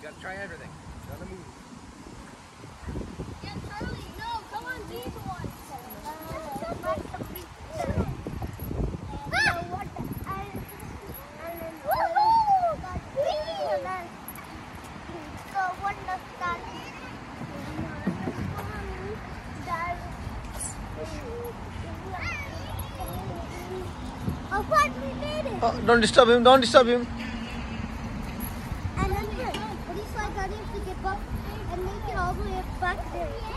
gotta try everything. Gotta move. Yeah, Charlie, no, come on these ones. Oh, don't disturb him, don't disturb him. And then what is like I have to get up and make it all the way back there.